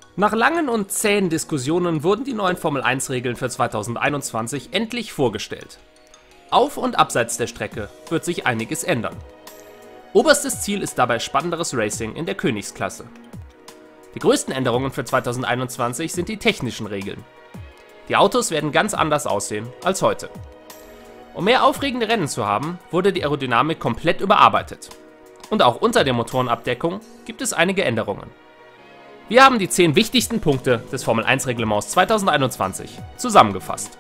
Nach langen und zähen Diskussionen wurden die neuen Formel-1-Regeln für 2021 endlich vorgestellt. Auf und abseits der Strecke wird sich einiges ändern. Oberstes Ziel ist dabei spannenderes Racing in der Königsklasse. Die größten Änderungen für 2021 sind die technischen Regeln. Die Autos werden ganz anders aussehen als heute. Um mehr aufregende Rennen zu haben, wurde die Aerodynamik komplett überarbeitet. Und auch unter der Motorenabdeckung gibt es einige Änderungen. Wir haben die 10 wichtigsten Punkte des Formel-1-Reglements 2021 zusammengefasst.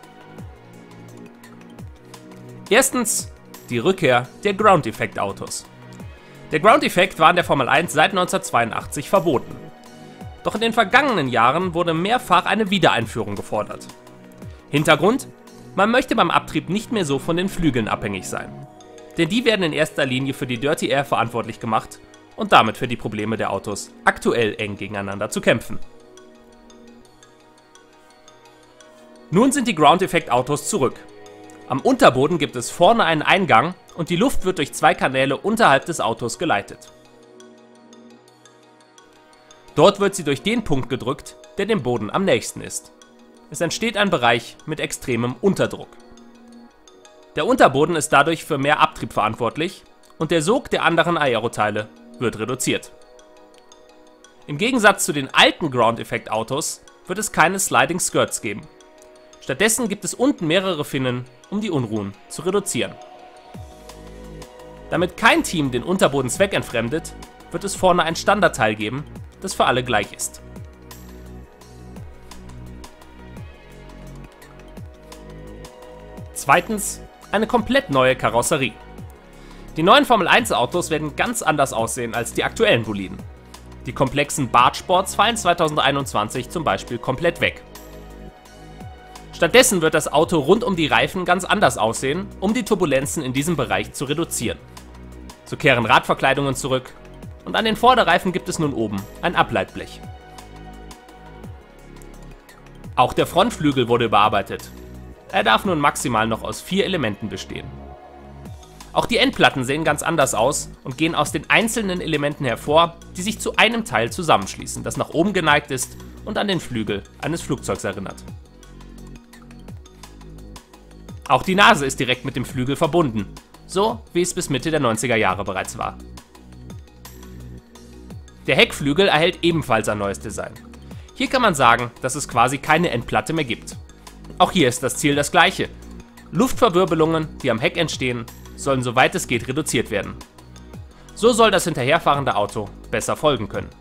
Erstens, die Rückkehr der Ground-Effect-Autos. Der Ground-Effect war in der Formel 1 seit 1982 verboten. Doch in den vergangenen Jahren wurde mehrfach eine Wiedereinführung gefordert. Hintergrund: Man möchte beim Abtrieb nicht mehr so von den Flügeln abhängig sein. Denn die werden in erster Linie für die Dirty Air verantwortlich gemacht und damit für die Probleme der Autos, aktuell eng gegeneinander zu kämpfen. Nun sind die Ground-Effect-Autos zurück. Am Unterboden gibt es vorne einen Eingang und die Luft wird durch 2 Kanäle unterhalb des Autos geleitet. Dort wird sie durch den Punkt gedrückt, der dem Boden am nächsten ist. Es entsteht ein Bereich mit extremem Unterdruck. Der Unterboden ist dadurch für mehr Abtrieb verantwortlich und der Sog der anderen Aeroteile wird reduziert. Im Gegensatz zu den alten Ground-Effect-Autos wird es keine Sliding Skirts geben. Stattdessen gibt es unten mehrere Finnen, um die Unruhen zu reduzieren. Damit kein Team den Unterboden zweckentfremdet, wird es vorne ein Standardteil geben, das für alle gleich ist. Zweitens, eine komplett neue Karosserie. Die neuen Formel-1-Autos werden ganz anders aussehen als die aktuellen Boliden. Die komplexen Bartsports fallen 2021 zum Beispiel komplett weg. Stattdessen wird das Auto rund um die Reifen ganz anders aussehen, um die Turbulenzen in diesem Bereich zu reduzieren. So kehren Radverkleidungen zurück und an den Vorderreifen gibt es nun oben ein Ableitblech. Auch der Frontflügel wurde überarbeitet. Er darf nun maximal noch aus 4 Elementen bestehen. Auch die Endplatten sehen ganz anders aus und gehen aus den einzelnen Elementen hervor, die sich zu einem Teil zusammenschließen, das nach oben geneigt ist und an den Flügel eines Flugzeugs erinnert. Auch die Nase ist direkt mit dem Flügel verbunden, so wie es bis Mitte der 90er Jahre bereits war. Der Heckflügel erhält ebenfalls ein neues Design. Hier kann man sagen, dass es quasi keine Endplatte mehr gibt. Auch hier ist das Ziel das gleiche. Luftverwirbelungen, die am Heck entstehen, sollen soweit es geht reduziert werden. So soll das hinterherfahrende Auto besser folgen können.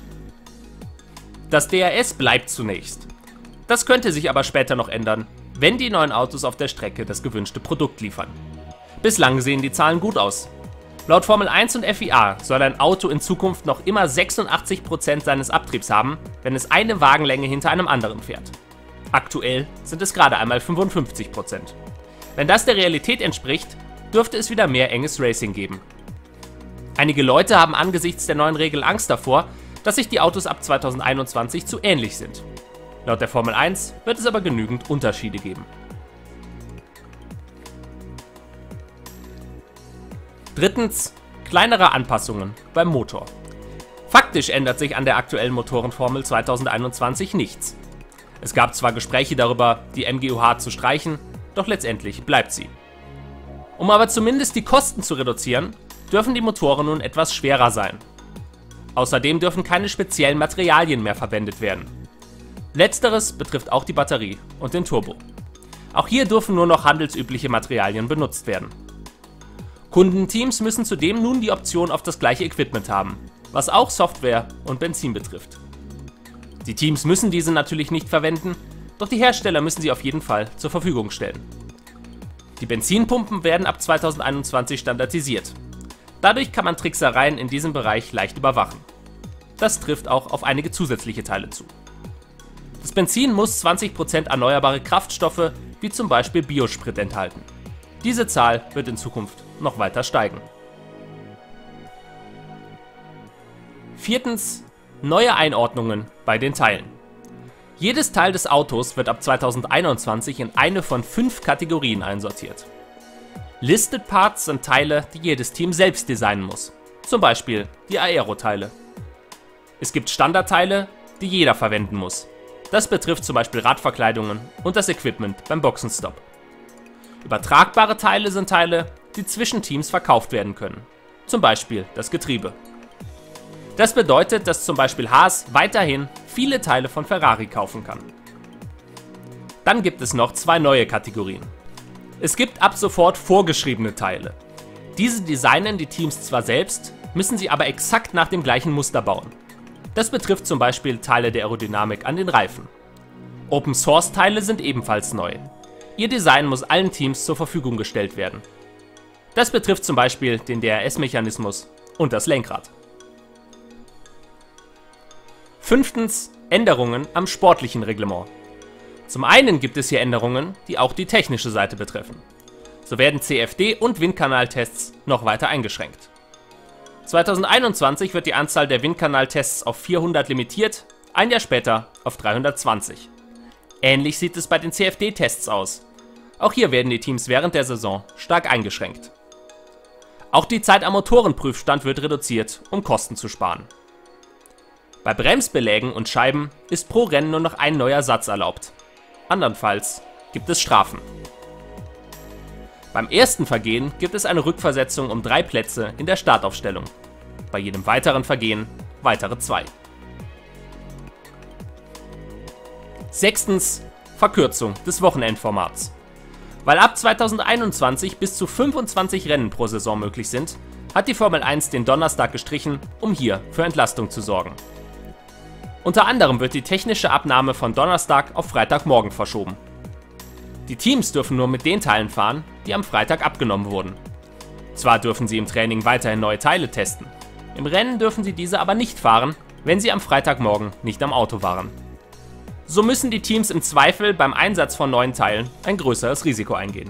Das DRS bleibt zunächst. Das könnte sich aber später noch ändern, wenn die neuen Autos auf der Strecke das gewünschte Produkt liefern. Bislang sehen die Zahlen gut aus. Laut Formel 1 und FIA soll ein Auto in Zukunft noch immer 86% seines Abtriebs haben, wenn es eine Wagenlänge hinter einem anderen fährt. Aktuell sind es gerade einmal 55%. Wenn das der Realität entspricht, dürfte es wieder mehr enges Racing geben. Einige Leute haben angesichts der neuen Regel Angst davor, dass sich die Autos ab 2021 zu ähnlich sind. Laut der Formel 1 wird es aber genügend Unterschiede geben. Drittens, kleinere Anpassungen beim Motor. Faktisch ändert sich an der aktuellen Motorenformel 2021 nichts. Es gab zwar Gespräche darüber, die MGUH zu streichen, doch letztendlich bleibt sie. Um aber zumindest die Kosten zu reduzieren, dürfen die Motoren nun etwas schwerer sein. Außerdem dürfen keine speziellen Materialien mehr verwendet werden. Letzteres betrifft auch die Batterie und den Turbo. Auch hier dürfen nur noch handelsübliche Materialien benutzt werden. Kundenteams müssen zudem nun die Option auf das gleiche Equipment haben, was auch Software und Benzin betrifft. Die Teams müssen diese natürlich nicht verwenden, doch die Hersteller müssen sie auf jeden Fall zur Verfügung stellen. Die Benzinpumpen werden ab 2021 standardisiert. Dadurch kann man Tricksereien in diesem Bereich leicht überwachen. Das trifft auch auf einige zusätzliche Teile zu. Das Benzin muss 20% erneuerbare Kraftstoffe, wie zum Beispiel Biosprit, enthalten. Diese Zahl wird in Zukunft noch weiter steigen. Viertens, neue Einordnungen bei den Teilen. Jedes Teil des Autos wird ab 2021 in eine von 5 Kategorien einsortiert. Listed Parts sind Teile, die jedes Team selbst designen muss, zum Beispiel die Aeroteile. Es gibt Standardteile, die jeder verwenden muss. Das betrifft zum Beispiel Radverkleidungen und das Equipment beim Boxenstopp. Übertragbare Teile sind Teile, die zwischen Teams verkauft werden können. Zum Beispiel das Getriebe. Das bedeutet, dass zum Beispiel Haas weiterhin viele Teile von Ferrari kaufen kann. Dann gibt es noch zwei neue Kategorien. Es gibt ab sofort vorgeschriebene Teile. Diese designen die Teams zwar selbst, müssen sie aber exakt nach dem gleichen Muster bauen. Das betrifft zum Beispiel Teile der Aerodynamik an den Reifen. Open-Source-Teile sind ebenfalls neu. Ihr Design muss allen Teams zur Verfügung gestellt werden. Das betrifft zum Beispiel den DRS-Mechanismus und das Lenkrad. 5. Änderungen am sportlichen Reglement. Zum einen gibt es hier Änderungen, die auch die technische Seite betreffen. So werden CFD- und Windkanaltests noch weiter eingeschränkt. 2021 wird die Anzahl der Windkanaltests auf 400 limitiert, ein Jahr später auf 320. Ähnlich sieht es bei den CFD-Tests aus. Auch hier werden die Teams während der Saison stark eingeschränkt. Auch die Zeit am Motorenprüfstand wird reduziert, um Kosten zu sparen. Bei Bremsbelägen und Scheiben ist pro Rennen nur noch ein neuer Satz erlaubt. Andernfalls gibt es Strafen. Beim ersten Vergehen gibt es eine Rückversetzung um 3 Plätze in der Startaufstellung. Bei jedem weiteren Vergehen weitere 2. 6. Verkürzung des Wochenendformats. Weil ab 2021 bis zu 25 Rennen pro Saison möglich sind, hat die Formel 1 den Donnerstag gestrichen, um hier für Entlastung zu sorgen. Unter anderem wird die technische Abnahme von Donnerstag auf Freitagmorgen verschoben. Die Teams dürfen nur mit den Teilen fahren, die am Freitag abgenommen wurden. Zwar dürfen sie im Training weiterhin neue Teile testen, im Rennen dürfen sie diese aber nicht fahren, wenn sie am Freitagmorgen nicht am Auto waren. So müssen die Teams im Zweifel beim Einsatz von neuen Teilen ein größeres Risiko eingehen.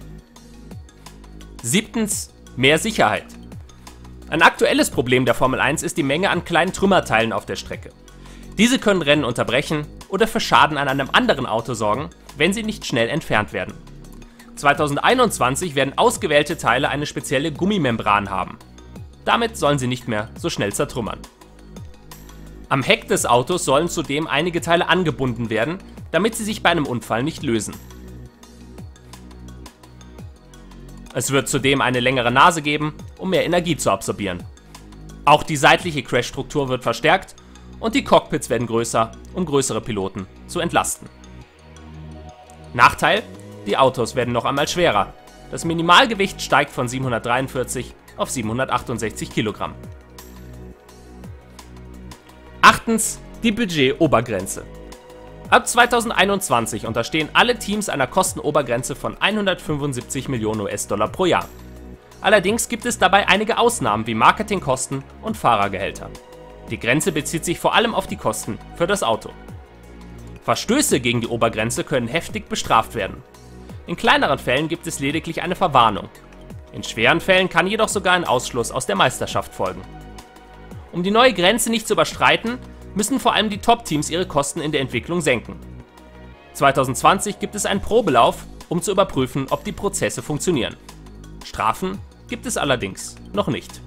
7. Mehr Sicherheit. Ein aktuelles Problem der Formel 1 ist die Menge an kleinen Trümmerteilen auf der Strecke. Diese können Rennen unterbrechen oder für Schaden an einem anderen Auto sorgen, wenn sie nicht schnell entfernt werden. 2021 werden ausgewählte Teile eine spezielle Gummimembran haben. Damit sollen sie nicht mehr so schnell zertrümmern. Am Heck des Autos sollen zudem einige Teile angebunden werden, damit sie sich bei einem Unfall nicht lösen. Es wird zudem eine längere Nase geben, um mehr Energie zu absorbieren. Auch die seitliche Crashstruktur wird verstärkt und die Cockpits werden größer, um größere Piloten zu entlasten. Nachteil: die Autos werden noch einmal schwerer. Das Minimalgewicht steigt von 743 auf 768 Kilogramm. 8. Die Budget-Obergrenze. Ab 2021 unterstehen alle Teams einer Kostenobergrenze von 175 Millionen US-Dollar pro Jahr. Allerdings gibt es dabei einige Ausnahmen wie Marketingkosten und Fahrergehälter. Die Grenze bezieht sich vor allem auf die Kosten für das Auto. Verstöße gegen die Obergrenze können heftig bestraft werden. In kleineren Fällen gibt es lediglich eine Verwarnung. In schweren Fällen kann jedoch sogar ein Ausschluss aus der Meisterschaft folgen. Um die neue Grenze nicht zu überschreiten, müssen vor allem die Top-Teams ihre Kosten in der Entwicklung senken. 2020 gibt es einen Probelauf, um zu überprüfen, ob die Prozesse funktionieren. Strafen gibt es allerdings noch nicht.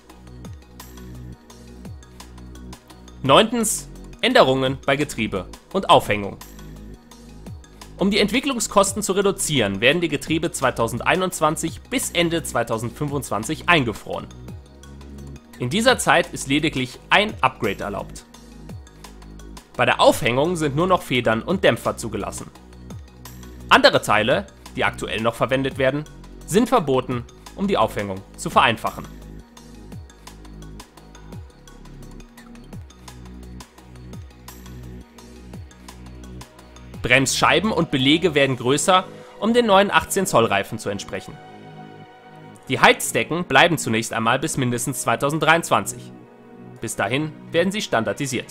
9. Änderungen bei Getriebe und Aufhängung. Um die Entwicklungskosten zu reduzieren, werden die Getriebe 2021 bis Ende 2025 eingefroren. In dieser Zeit ist lediglich ein Upgrade erlaubt. Bei der Aufhängung sind nur noch Federn und Dämpfer zugelassen. Andere Teile, die aktuell noch verwendet werden, sind verboten, um die Aufhängung zu vereinfachen. Bremsscheiben und Belege werden größer, um den neuen 18 Zoll Reifen zu entsprechen. Die Heizdecken bleiben zunächst einmal bis mindestens 2023. Bis dahin werden sie standardisiert.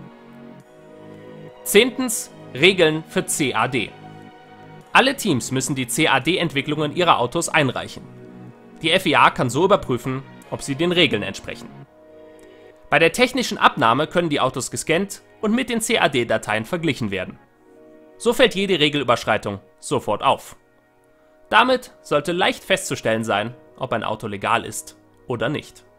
10. Regeln für CAD. Alle Teams müssen die CAD-Entwicklungen ihrer Autos einreichen. Die FIA kann so überprüfen, ob sie den Regeln entsprechen. Bei der technischen Abnahme können die Autos gescannt und mit den CAD-Dateien verglichen werden. So fällt jede Regelüberschreitung sofort auf. Damit sollte leicht festzustellen sein, ob ein Auto legal ist oder nicht.